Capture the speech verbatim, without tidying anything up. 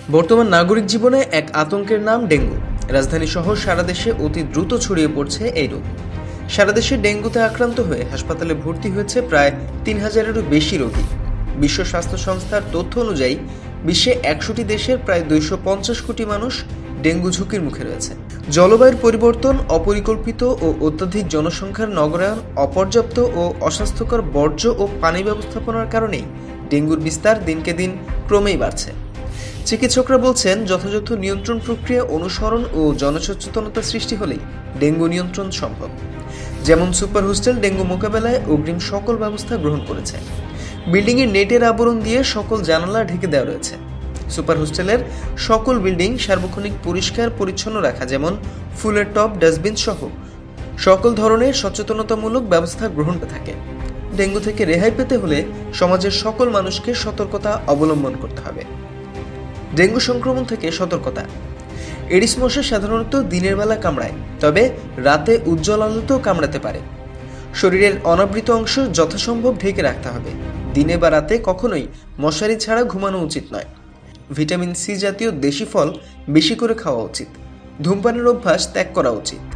বর্তমান নাগরিক জীবনে এক আতঙ্কের নাম ডেঙ্গু। রাজধানী সহ সারা দেশে অতি দ্রুত ছড়িয়ে পড়ছে এই রোগ। সারা দেশে ডেঙ্গুতে আক্রান্ত হয়ে হাসপাতালে ভর্তি হয়েছে প্রায় তিন হাজারেরও বেশি রোগী। বিশ্ব স্বাস্থ্য সংস্থার তথ্য অনুযায়ী বিশ্বে একশোটি দেশের প্রায় দুইশো পঞ্চাশ কোটি মানুষ ডেঙ্গু ঝুঁকির মুখে রয়েছে। জলবায়ুর পরিবর্তন, অপরিকল্পিত ও অত্যাধিক জনসংখ্যার নগরায়ন, অপর্যাপ্ত ও অস্বাস্থ্যকর বর্জ্য ও পানি ব্যবস্থাপনার কারণেই ডেঙ্গুর বিস্তার দিনকে দিন ক্রমেই বাড়ছে। চিকিৎসকরা বলছেন, যথাযথ নিয়ন্ত্রণ প্রক্রিয়া অনুসরণ ও জনসচেতনতা সৃষ্টি হলেই ডেঙ্গু নিয়ন্ত্রণ সম্ভব। যেমন সুপার হোস্টেল ডেঙ্গু মোকাবেলায় অগ্রিম সকল ব্যবস্থা গ্রহণ করেছে। বিল্ডিংয়ে নেটের আবরণ দিয়ে সকল জানালা ঢেকে দেওয়া রয়েছে। সুপার হোস্টেলের সকল বিল্ডিং সার্বক্ষণিক পরিষ্কার পরিচ্ছন্ন রাখা, যেমন ফুলের টব, ডাস্টবিন সহ সকল ধরনের সচেতনতামূলক ব্যবস্থা গ্রহণ করে থাকে। ডেঙ্গু থেকে রেহাই পেতে হলে সমাজের সকল মানুষকে সতর্কতা অবলম্বন করতে হবে। ডেঙ্গু সংক্রমণ থেকে সতর্কতা। এডিস মশা সাধারণত দিনের বেলা কামড়ায়, তবে রাতে উজ্জ্বল আলোতেও কামড়াতে পারে। শরীরের অনাবৃত অংশ যথাসম্ভব ঢেকে রাখতে হবে। দিনে বা রাতে কখনোই মশারি ছাড়া ঘুমানো উচিত নয়। ভিটামিন সি জাতীয় দেশি ফল বেশি করে খাওয়া উচিত। ধূমপানের অভ্যাস ত্যাগ করা উচিত।